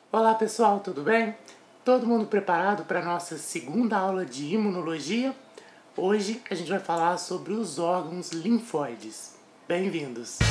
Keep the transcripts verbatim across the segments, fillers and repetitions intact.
Olá pessoal, tudo bem? Todo mundo preparado para a nossa segunda aula de imunologia? Hoje a gente vai falar sobre os órgãos linfóides. Bem-vindos!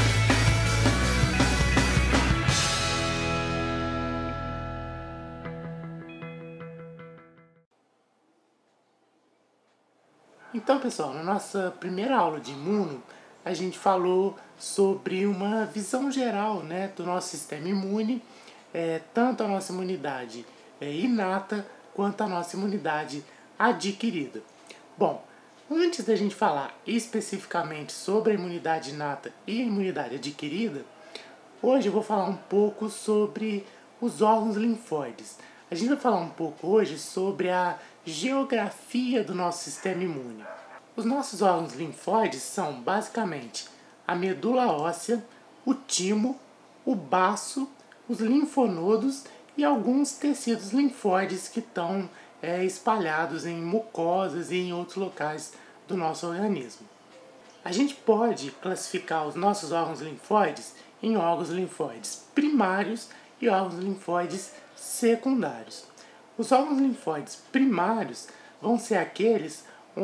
Então pessoal, na nossa primeira aula de imuno, a gente falou sobre uma visão geral, né, do nosso sistema imune, é, tanto a nossa imunidade é, inata quanto a nossa imunidade adquirida. Bom, antes da gente falar especificamente sobre a imunidade inata e a imunidade adquirida, hoje eu vou falar um pouco sobre os órgãos linfóides. A gente vai falar um pouco hoje sobre a geografia do nosso sistema imune. Os nossos órgãos linfóides são basicamente a medula óssea, o timo, o baço, os linfonodos e alguns tecidos linfóides que estão é, espalhados em mucosas e em outros locais do nosso organismo. A gente pode classificar os nossos órgãos linfóides em órgãos linfóides primários e órgãos linfóides secundários. Os órgãos linfóides primários vão ser aqueles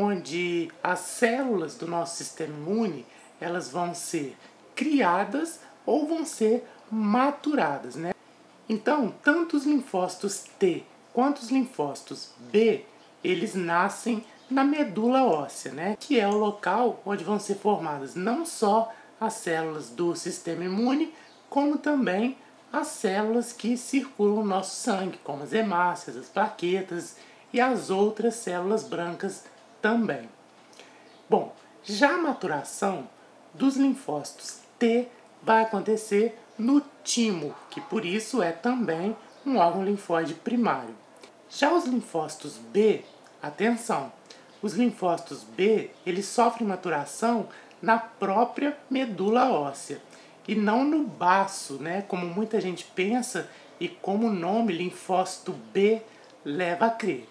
onde as células do nosso sistema imune elas vão ser criadas ou vão ser maturadas, né? Então, tanto os linfócitos T quanto os linfócitos B, eles nascem na medula óssea, né? Que é o local onde vão ser formadas não só as células do sistema imune, como também as células que circulam no nosso sangue, como as hemácias, as plaquetas e as outras células brancas também. Bom, já a maturação dos linfócitos T vai acontecer no timo, que por isso é também um órgão linfóide primário. Já os linfócitos B, atenção, os linfócitos B, eles sofrem maturação na própria medula óssea e não no baço, né, como muita gente pensa e como o nome linfócito B leva a crer.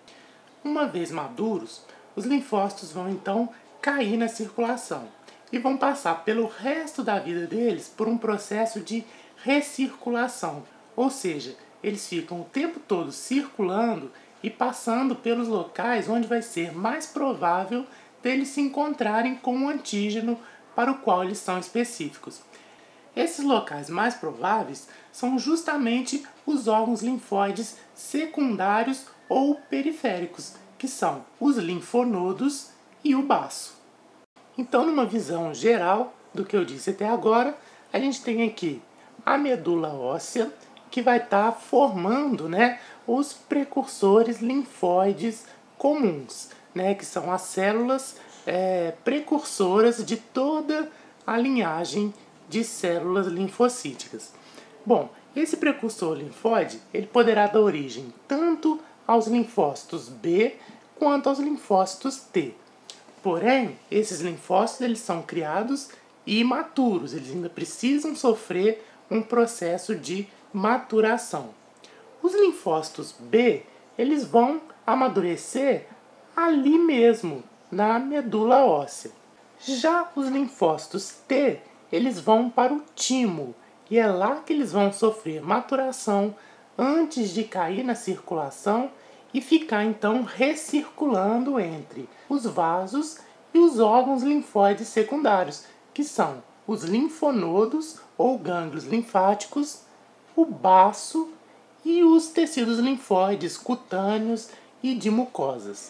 Uma vez maduros, os linfócitos vão então cair na circulação e vão passar pelo resto da vida deles por um processo de recirculação, ou seja, eles ficam o tempo todo circulando e passando pelos locais onde vai ser mais provável deles se encontrarem com o antígeno para o qual eles são específicos. Esses locais mais prováveis são justamente os órgãos linfóides secundários ou periféricos, que são os linfonodos e o baço. Então, numa visão geral do que eu disse até agora, a gente tem aqui a medula óssea, que vai estar tá formando, né, os precursores linfóides comuns, né, que são as células é, precursoras de toda a linhagem de células linfocíticas. Bom, esse precursor linfóide ele poderá dar origem tanto aos linfócitos B quanto aos linfócitos T. Porém, esses linfócitos eles são criados imaturos, eles ainda precisam sofrer um processo de maturação. Os linfócitos B, eles vão amadurecer ali mesmo, na medula óssea. Já os linfócitos T, eles vão para o timo, e é lá que eles vão sofrer maturação antes de cair na circulação e ficar então recirculando entre os vasos e os órgãos linfóides secundários, que são os linfonodos ou gânglios linfáticos, o baço e os tecidos linfóides cutâneos e de mucosas.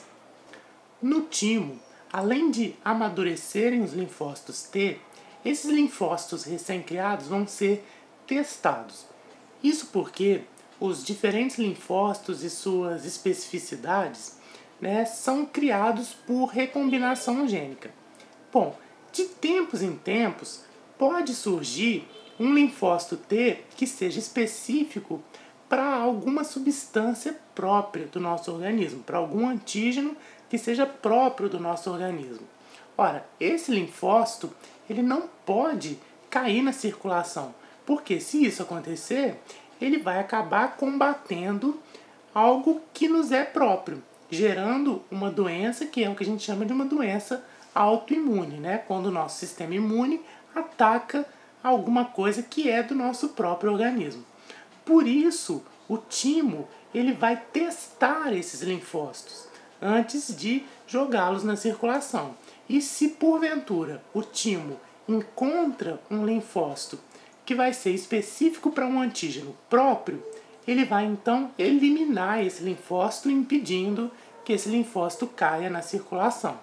No timo, além de amadurecerem os linfócitos T, esses linfócitos recém-criados vão ser testados. Isso porque os diferentes linfócitos e suas especificidades, né, são criados por recombinação gênica. Bom, de tempos em tempos pode surgir um linfócito T que seja específico para alguma substância própria do nosso organismo, para algum antígeno que seja próprio do nosso organismo. Ora, esse linfócito ele não pode cair na circulação, porque se isso acontecer, ele vai acabar combatendo algo que nos é próprio, gerando uma doença que é o que a gente chama de uma doença autoimune, né? Quando o nosso sistema imune ataca alguma coisa que é do nosso próprio organismo. Por isso, o timo ele vai testar esses linfócitos antes de jogá-los na circulação. E se porventura o timo encontra um linfócito que vai ser específico para um antígeno próprio, ele vai então eliminar esse linfócito, impedindo que esse linfócito caia na circulação.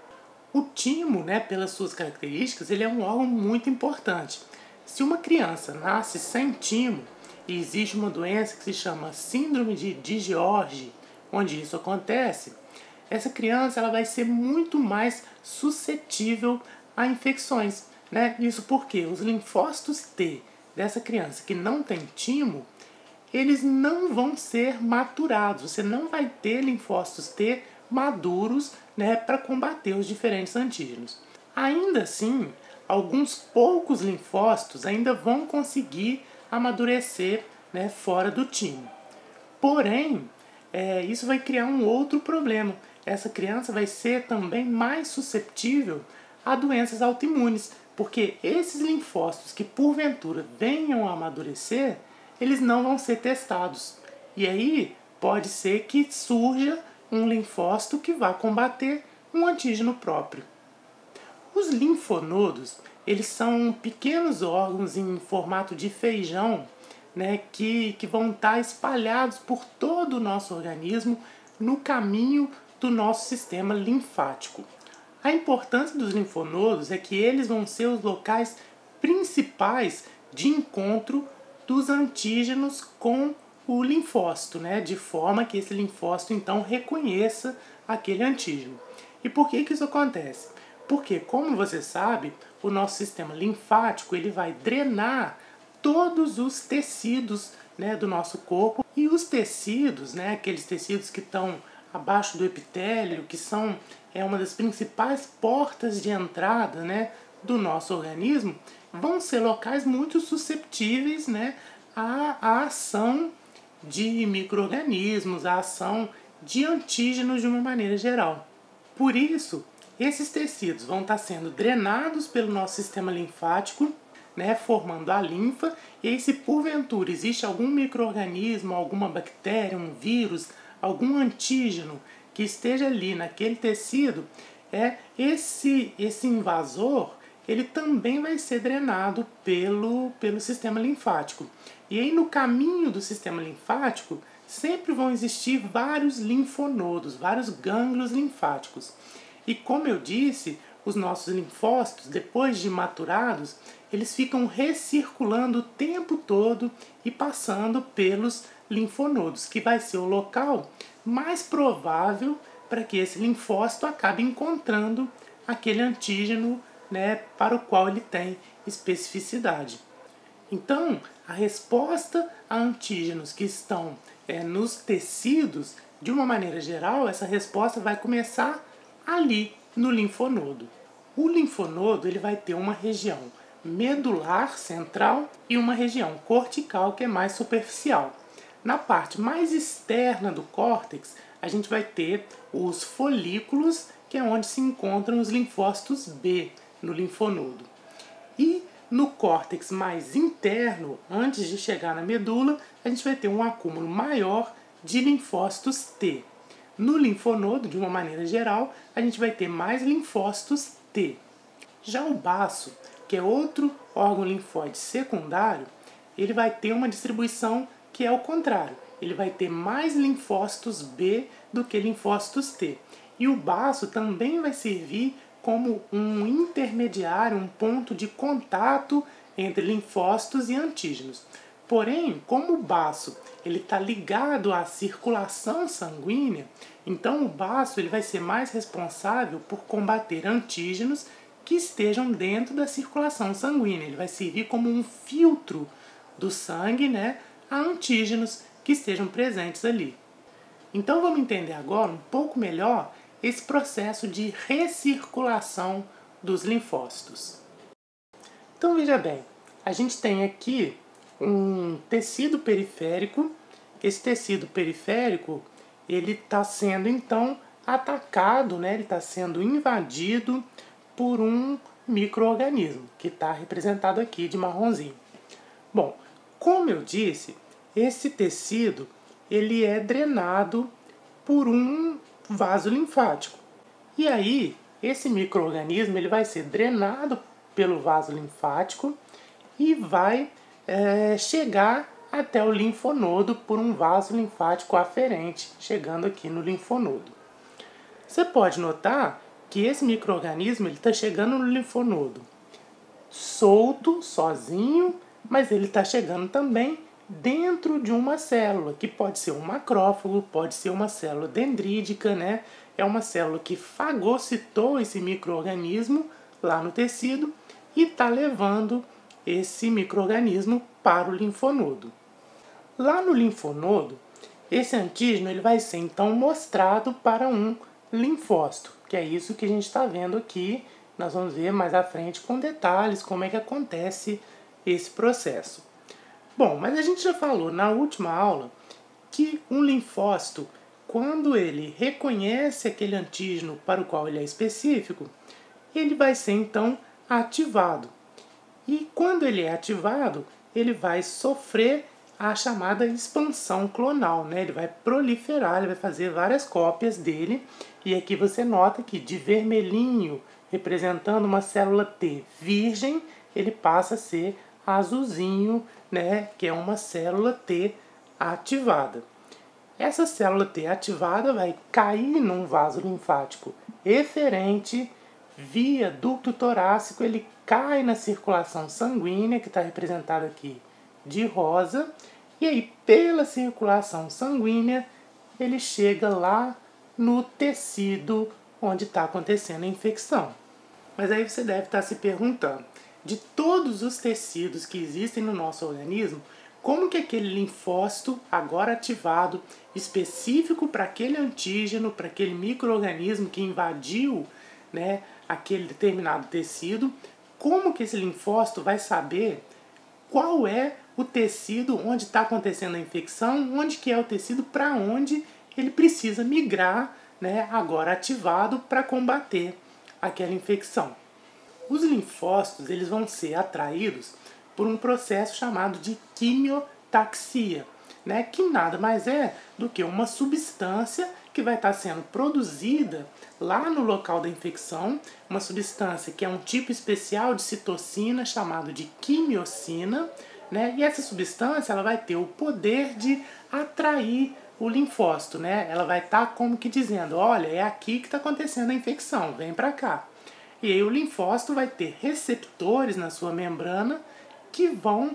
O timo, né, pelas suas características, ele é um órgão muito importante. Se uma criança nasce sem timo, e existe uma doença que se chama síndrome de Digeorge, onde isso acontece, essa criança ela vai ser muito mais suscetível a infecções, né? Isso porque os linfócitos T dessa criança que não tem timo, eles não vão ser maturados. Você não vai ter linfócitos T maduros, né, para combater os diferentes antígenos. Ainda assim, alguns poucos linfócitos ainda vão conseguir amadurecer, né, fora do timo. Porém, é, isso vai criar um outro problema. Essa criança vai ser também mais susceptível a doenças autoimunes, porque esses linfócitos que porventura venham a amadurecer, eles não vão ser testados. E aí pode ser que surja um linfócito que vá combater um antígeno próprio. Os linfonodos, eles são pequenos órgãos em formato de feijão, né, que, que vão estar espalhados por todo o nosso organismo no caminho do nosso sistema linfático. A importância dos linfonodos é que eles vão ser os locais principais de encontro dos antígenos com o linfócito, né, de forma que esse linfócito então reconheça aquele antígeno. E por que que isso acontece? Porque, como você sabe, o nosso sistema linfático ele vai drenar todos os tecidos, né, do nosso corpo, e os tecidos, né, aqueles tecidos que estão abaixo do epitélio, que são é uma das principais portas de entrada, né, do nosso organismo, vão ser locais muito susceptíveis, né, à, à ação de micro-organismos, à ação de antígenos de uma maneira geral. Por isso, esses tecidos vão estar sendo drenados pelo nosso sistema linfático, né, formando a linfa, e aí se porventura existe algum micro-organismo, alguma bactéria, um vírus, algum antígeno que esteja ali naquele tecido, é esse, esse invasor ele também vai ser drenado pelo, pelo sistema linfático. E aí no caminho do sistema linfático sempre vão existir vários linfonodos, vários gânglios linfáticos. E como eu disse, os nossos linfócitos, depois de maturados, eles ficam recirculando o tempo todo e passando pelos linfonodos, que vai ser o local mais provável para que esse linfócito acabe encontrando aquele antígeno, né, para o qual ele tem especificidade. Então, a resposta a antígenos que estão é, nos tecidos, de uma maneira geral, essa resposta vai começar ali, no linfonodo. O linfonodo ele vai ter uma região medular central e uma região cortical que é mais superficial. Na parte mais externa do córtex, a gente vai ter os folículos, que é onde se encontram os linfócitos B no linfonodo. E no córtex mais interno, antes de chegar na medula, a gente vai ter um acúmulo maior de linfócitos T. No linfonodo, de uma maneira geral, a gente vai ter mais linfócitos T. Já o baço, que é outro órgão linfóide secundário, ele vai ter uma distribuição que é o contrário. Ele vai ter mais linfócitos B do que linfócitos T. E o baço também vai servir como um intermediário, um ponto de contato entre linfócitos e antígenos. Porém, como o baço está ligado à circulação sanguínea, então o baço ele vai ser mais responsável por combater antígenos que estejam dentro da circulação sanguínea. Ele vai servir como um filtro do sangue, né, a antígenos que estejam presentes ali. Então vamos entender agora um pouco melhor esse processo de recirculação dos linfócitos. Então veja bem, a gente tem aqui um tecido periférico. Esse tecido periférico ele está sendo então atacado, né? Ele está sendo invadido por um micro-organismo, que está representado aqui de marronzinho. Bom, como eu disse, esse tecido ele é drenado por um vaso linfático. E aí, esse micro-organismo ele vai ser drenado pelo vaso linfático e vai é, chegar até o linfonodo por um vaso linfático aferente, chegando aqui no linfonodo. Você pode notar que esse micro-organismo está chegando no linfonodo solto, sozinho, mas ele está chegando também dentro de uma célula, que pode ser um macrófago, pode ser uma célula dendrítica, né? É uma célula que fagocitou esse micro-organismo lá no tecido e está levando esse micro-organismo para o linfonodo. Lá no linfonodo, esse antígeno ele vai ser então mostrado para um linfócito, que é isso que a gente está vendo aqui. Nós vamos ver mais à frente com detalhes como é que acontece esse processo. Bom, mas a gente já falou na última aula que um linfócito, quando ele reconhece aquele antígeno para o qual ele é específico, ele vai ser então ativado. E quando ele é ativado, ele vai sofrer a chamada expansão clonal, né? Ele vai proliferar, ele vai fazer várias cópias dele. E aqui você nota que de vermelhinho, representando uma célula T virgem, ele passa a ser azulzinho, né? Que é uma célula T ativada. Essa célula T ativada vai cair num vaso linfático eferente, via ducto torácico, ele cai na circulação sanguínea, que está representada aqui de rosa, e aí pela circulação sanguínea ele chega lá no tecido onde está acontecendo a infecção. Mas aí você deve estar se perguntando, de todos os tecidos que existem no nosso organismo, como que aquele linfócito, agora ativado, específico para aquele antígeno, para aquele micro-organismo que invadiu, né, aquele determinado tecido, como que esse linfócito vai saber qual é o tecido onde está acontecendo a infecção, onde que é o tecido para onde ele precisa migrar, né, agora ativado para combater aquela infecção. Os linfócitos eles vão ser atraídos por um processo chamado de quimiotaxia, né, que nada mais é do que uma substância que vai estar sendo produzida lá no local da infecção, uma substância que é um tipo especial de citocina chamado de quimiocina, né, e essa substância ela vai ter o poder de atrair o linfócito, né, ela vai estar como que dizendo, olha, é aqui que está acontecendo a infecção, vem para cá. E aí o linfócito vai ter receptores na sua membrana que vão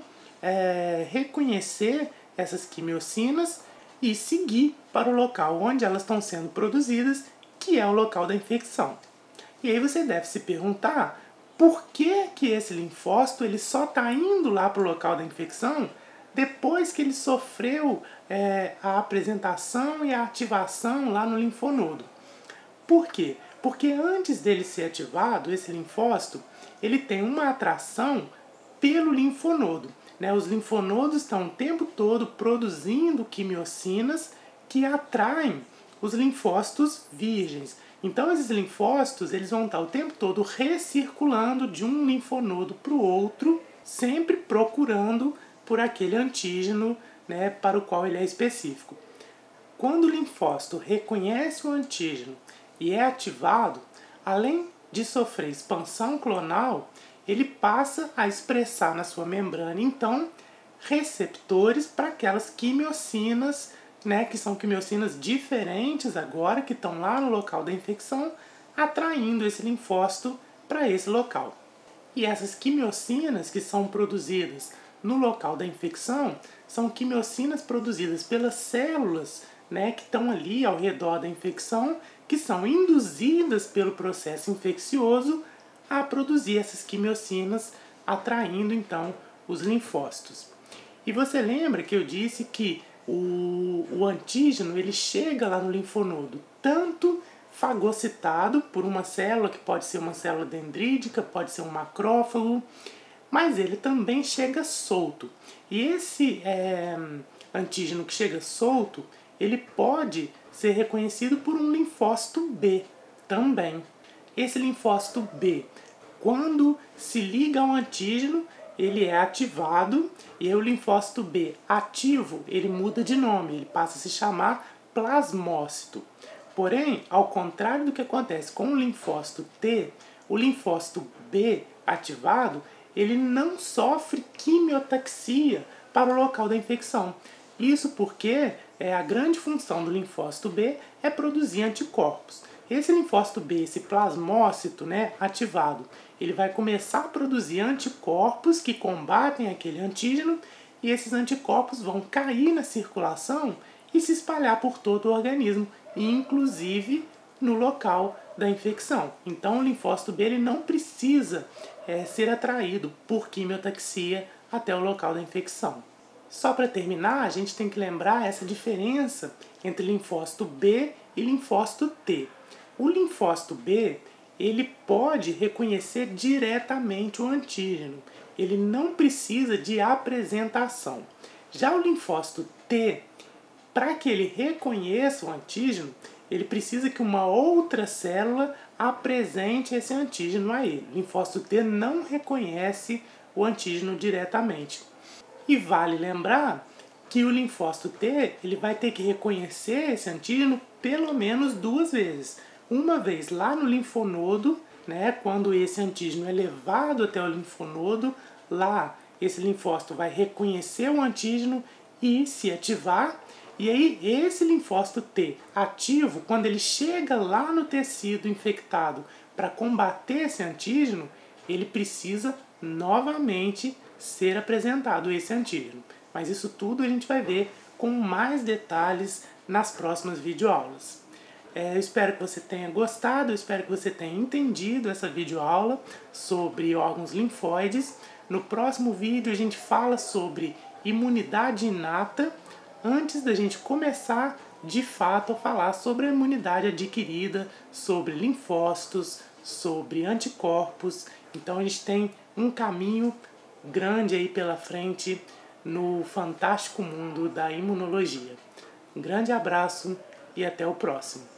é, reconhecer essas quimiocinas e seguir para o local onde elas estão sendo produzidas, que é o local da infecção. E aí você deve se perguntar por que, que esse linfócito ele só está indo lá para o local da infecção depois que ele sofreu é, a apresentação e a ativação lá no linfonodo. Por quê? Porque antes dele ser ativado, esse linfócito, ele tem uma atração pelo linfonodo. Né? Os linfonodos estão o tempo todo produzindo quimiocinas que atraem os linfócitos virgens. Então esses linfócitos eles vão estar o tempo todo recirculando de um linfonodo para o outro, sempre procurando por aquele antígeno, né, para o qual ele é específico. Quando o linfócito reconhece o antígeno e é ativado, além de sofrer expansão clonal, ele passa a expressar na sua membrana, então, receptores para aquelas quimiocinas, né, que são quimiocinas diferentes agora, que estão lá no local da infecção, atraindo esse linfócito para esse local. E essas quimiocinas que são produzidas no local da infecção são quimiocinas produzidas pelas células, né, que estão ali ao redor da infecção, que são induzidas pelo processo infeccioso a produzir essas quimiocinas, atraindo então os linfócitos. E você lembra que eu disse que o, o antígeno ele chega lá no linfonodo tanto fagocitado por uma célula, que pode ser uma célula dendrítica, pode ser um macrófago, mas ele também chega solto. E esse é, antígeno que chega solto, ele pode ser reconhecido por um linfócito B também. Esse linfócito B, quando se liga ao antígeno, ele é ativado e o linfócito B ativo, ele muda de nome, ele passa a se chamar plasmócito. Porém, ao contrário do que acontece com o linfócito T, o linfócito B ativado, ele não sofre quimiotaxia para o local da infecção. Isso porque é, a grande função do linfócito B é produzir anticorpos. Esse linfócito B, esse plasmócito, né, ativado, ele vai começar a produzir anticorpos que combatem aquele antígeno e esses anticorpos vão cair na circulação e se espalhar por todo o organismo, inclusive no local da infecção. Então o linfócito B ele não precisa é, ser atraído por quimiotaxia até o local da infecção. Só para terminar, a gente tem que lembrar essa diferença entre linfócito B e linfócito T. O linfócito B, ele pode reconhecer diretamente o antígeno. Ele não precisa de apresentação. Já o linfócito T, para que ele reconheça o antígeno, ele precisa que uma outra célula apresente esse antígeno a ele. O linfócito T não reconhece o antígeno diretamente. E vale lembrar que o linfócito T ele vai ter que reconhecer esse antígeno pelo menos duas vezes. Uma vez lá no linfonodo, né, quando esse antígeno é levado até o linfonodo, lá esse linfócito vai reconhecer o antígeno e se ativar. E aí esse linfócito T ativo, quando ele chega lá no tecido infectado para combater esse antígeno, ele precisa novamente ser apresentado esse antígeno. Mas isso tudo a gente vai ver com mais detalhes nas próximas videoaulas. É, eu espero que você tenha gostado, eu espero que você tenha entendido essa videoaula sobre órgãos linfóides. No próximo vídeo a gente fala sobre imunidade inata, antes da gente começar de fato a falar sobre a imunidade adquirida, sobre linfócitos, sobre anticorpos. Então a gente tem um caminho grande aí pela frente no fantástico mundo da imunologia. Um grande abraço e até o próximo.